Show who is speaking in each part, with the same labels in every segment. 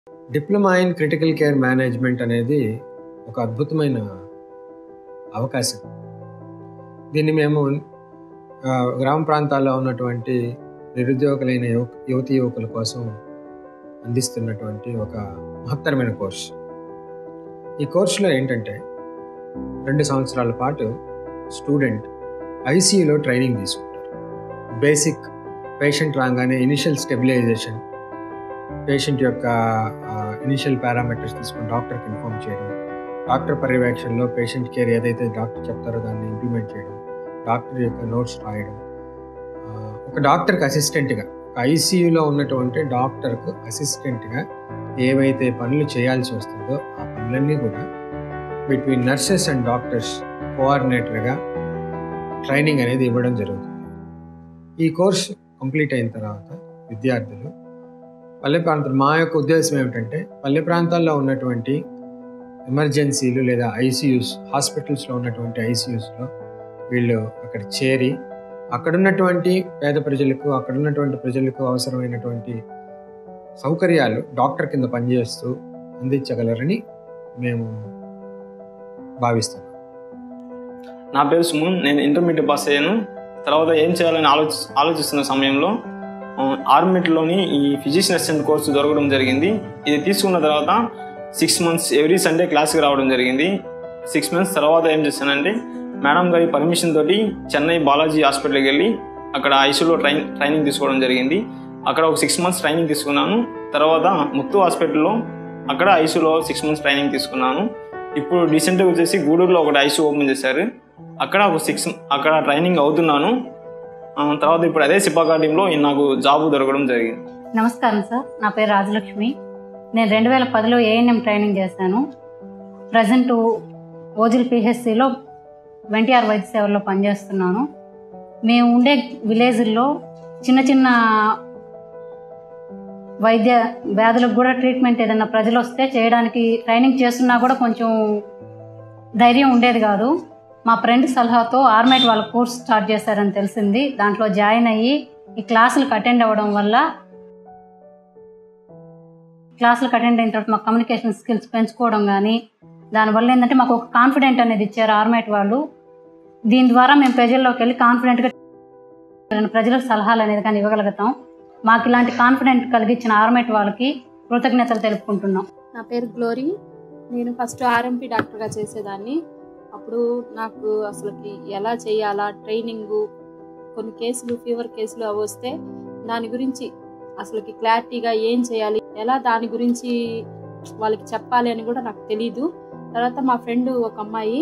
Speaker 1: Diploma in critical care management అనేది ఒక అద్భుతమైన అవకాశం. దీన్ని మేము గ్రామ ప్రాంతాల్లో ఉన్నటువంటి నిరుద్యోగులైన యువతీ యువకుల కోసం అందిస్తున్నటువంటి ఒక మహత్తరమైన కోర్సు. ఈ కోర్సులో ఏంటంటే 2 సంవత్సరాల పాటు స్టూడెంట్ ఐసీయూలో ట్రైనింగ్ తీసుకుంటారు. బేసిక్ పేషెంట్ రాగానే ఇనిషియల్ స్టెబిలైజేషన్, పేషెంట్ యొక్క ఇనిషియల్ పారామీటర్స్ తీసుకొని డాక్టర్కి ఇన్ఫార్మ్ చేయడం, డాక్టర్ పర్యవేక్షణలో పేషెంట్ కేర్ ఏదైతే డాక్టర్ చెప్తారో దాన్ని ఇంప్లిమెంట్ చేయడం, డాక్టర్ యొక్క నోట్స్ రాయడం, ఒక డాక్టర్కి అసిస్టెంట్గా, ఐసీయూలో ఉన్నటువంటి డాక్టర్కు అసిస్టెంట్గా ఏవైతే పనులు చేయాల్సి వస్తుందో ఆ పనులన్నీ కూడా బిట్వీన్ నర్సెస్ అండ్ డాక్టర్స్ కోఆర్డినేటర్గా ట్రైనింగ్ అనేది ఇవ్వడం జరుగుతుంది. ఈ కోర్సు కంప్లీట్ అయిన తర్వాత విద్యార్థులు పల్లె ప్రాంతాలు, మా యొక్క ఉద్దేశం ఏమిటంటే పల్లె ప్రాంతాల్లో ఉన్నటువంటి ఎమర్జెన్సీలు లేదా ఐసీయూస్, హాస్పిటల్స్లో ఉన్నటువంటి ఐసీయూస్లో వీళ్ళు అక్కడ చేరి అక్కడున్నటువంటి పేద ప్రజలకు, అక్కడున్నటువంటి ప్రజలకు అవసరమైనటువంటి సౌకర్యాలు డాక్టర్ కింద పనిచేస్తూ అందించగలరని మేము భావిస్తున్నాం.
Speaker 2: నా పేరు సుమన్. నేను ఇంటర్మీడియట్ పాస్ అయ్యాను. తర్వాత ఏం చేయాలని ఆలోచిస్తున్న సమయంలో ఆర్మిట్లోని ఈ ఫిజిషియన్ అసిస్టెంట్ కోర్సు దొరకడం జరిగింది. ఇది తీసుకున్న తర్వాత 6 months ఎవ్రీ సండే క్లాస్కి రావడం జరిగింది. 6 months తర్వాత ఏం చేశానంటే మేడం గారి పర్మిషన్ తోటి చెన్నై బాలాజీ హాస్పిటల్కి వెళ్ళి అక్కడ ఐసీయూలో ట్రైనింగ్ తీసుకోవడం జరిగింది. అక్కడ ఒక 6 months ట్రైనింగ్ తీసుకున్నాను. తర్వాత ముత్తు హాస్పిటల్లో అక్కడ ఐసీయూలో 6 months ట్రైనింగ్ తీసుకున్నాను. ఇప్పుడు రీసెంట్గా వచ్చేసి గూడూరులో ఒకటి ఐసీయూ ఓపెన్ చేశారు. అక్కడ ఒక 6 అక్కడ ట్రైనింగ్ అవుతున్నాను. తర్వాత ఇప్పుడు అదే సిపాకా టీంలో నాకు జాబ్ దొరకడం జరిగింది.
Speaker 3: నమస్కారం సార్, నా పేరు రాజలక్ష్మి. నేను 2010లో ఏఎన్ఎం ట్రైనింగ్ చేశాను. ప్రజెంట్ ఓజిల్ పిహెచ్సిలో ఎన్టీఆర్ వైద్య సేవల్లో పనిచేస్తున్నాను. మేము ఉండే విలేజ్ల్లో చిన్న చిన్న వైద్య వ్యాధులకు కూడా ట్రీట్మెంట్ ఏదైనా ప్రజలు వస్తే చేయడానికి ట్రైనింగ్ చేస్తున్నా కూడా కొంచెం ధైర్యం ఉండేది కాదు. మా ఫ్రెండ్ సలహాతో ఆర్మేట్ వాళ్ళ కోర్స్ స్టార్ట్ చేశారని తెలిసింది. దాంట్లో జాయిన్ అయ్యి ఈ క్లాసులకు అటెండ్ అవ్వడం వల్ల, క్లాసులకు అటెండ్ అయిన తర్వాత మాకు కమ్యూనికేషన్ స్కిల్స్ పెంచుకోవడం కానీ, దానివల్ల ఏంటంటే మాకు ఒక కాన్ఫిడెంట్ అనేది ఇచ్చారు ఆర్మేట్ వాళ్ళు. దీని ద్వారా మేము ప్రజల్లోకి వెళ్ళి కాన్ఫిడెంట్గా ప్రజలకు సలహాలు అనేది కానీ ఇవ్వగలుగుతాం. మాకు ఇలాంటి కాన్ఫిడెంట్ కలిగించిన ఆర్మేట్ వాళ్ళకి కృతజ్ఞతలు తెలుపుకుంటున్నాం.
Speaker 4: నా పేరు గ్లోరీ. నేను ఫస్ట్ ఆర్ఎంపీ డాక్టర్గా చేసేదాన్ని. అప్పుడు నాకు అసలుకి ఎలా చేయాలా, ట్రైనింగు, కొన్ని కేసులు ఫీవర్ కేసులు అవి వస్తే దాని గురించి అసలుకి క్లారిటీగా ఏం చేయాలి, ఎలా దాని గురించి వాళ్ళకి చెప్పాలి అని కూడా నాకు తెలీదు. తర్వాత మా ఫ్రెండ్ ఒక అమ్మాయి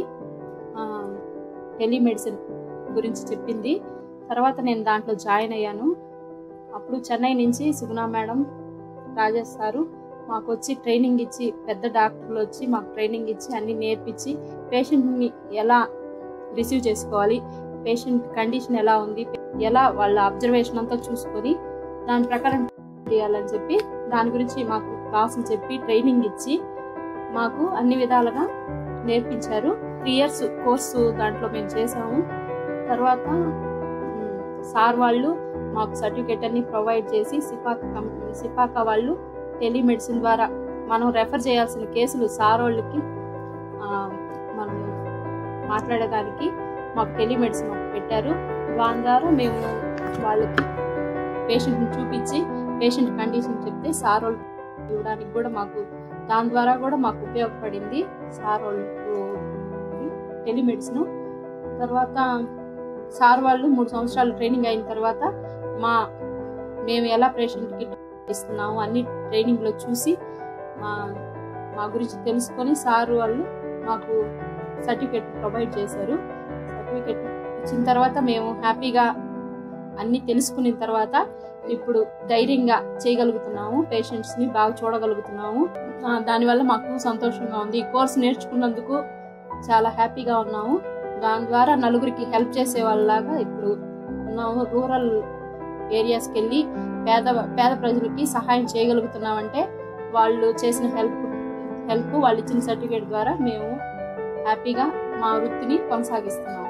Speaker 4: టెలిమెడిసిన్ గురించి చెప్పింది. తర్వాత నేను దాంట్లో జాయిన్ అయ్యాను. అప్పుడు చెన్నై నుంచి సుగుణ మేడం, రాజేష్ సారు మాకు వచ్చి ట్రైనింగ్ ఇచ్చి, పెద్ద డాక్టర్లు వచ్చి మాకు ట్రైనింగ్ ఇచ్చి అన్నీ నేర్పించి పేషెంట్ని ఎలా రిసీవ్ చేసుకోవాలి, పేషెంట్ కండిషన్ ఎలా ఉంది, ఎలా వాళ్ళ అబ్జర్వేషన్ అంతా చూసుకొని దాని ప్రకారం చేయాలని చెప్పి దాని గురించి మాకు క్లాసులు చెప్పి ట్రైనింగ్ ఇచ్చి మాకు అన్ని విధాలుగా నేర్పించారు. 3 years కోర్సు దాంట్లో మేము చేసాము. తర్వాత సార్ వాళ్ళు మాకు సర్టిఫికేట్ అన్ని ప్రొవైడ్ చేసి సిపాకా వాళ్ళు టెలిమెడిసిన్ ద్వారా మనం రెఫర్ చేయాల్సిన కేసులు సార్ వాళ్ళకి మనం మాట్లాడడానికి మాకు టెలిమెడిసిన్ పెట్టారు. దాని ద్వారా మేము వాళ్ళకి పేషెంట్ని చూపించి పేషెంట్ కండిషన్ చెప్తే సార్ వాళ్ళు ఇవ్వడానికి కూడా మాకు దాని ద్వారా కూడా మాకు ఉపయోగపడింది సార్ వాళ్ళు టెలిమెడిసిన్. తర్వాత సార్ వాళ్ళు 3 సంవత్సరాలు ట్రైనింగ్ అయిన తర్వాత మేము ఎలా పేషెంట్కి ఇస్తున్నాము అన్ని ట్రైనింగ్లో చూసి మా గురించి తెలుసుకొని సార్ వాళ్ళు మాకు సర్టిఫికేట్ ప్రొవైడ్ చేశారు. సర్టిఫికేట్ ఇచ్చిన తర్వాత మేము హ్యాపీగా అన్నీ తెలుసుకున్న తర్వాత ఇప్పుడు ధైర్యంగా చేయగలుగుతున్నాము, పేషెంట్స్ని బాగా చూడగలుగుతున్నాము. దానివల్ల మాకు సంతోషంగా ఉంది. ఈ కోర్స్ నేర్చుకున్నందుకు చాలా హ్యాపీగా ఉన్నాము. దాని ద్వారా నలుగురికి హెల్ప్ చేసే వాళ్ళలాగా ఇప్పుడు ఉన్నాము. రూరల్ ఏరియాస్కి వెళ్ళి పేద ప్రజలకి సహాయం చేయగలుగుతున్నామంటే వాళ్ళు చేసిన హెల్ప్ వాళ్ళు ఇచ్చిన సర్టిఫికేట్ ద్వారా మేము హ్యాపీగా మా వృత్తిని కొనసాగిస్తున్నాము.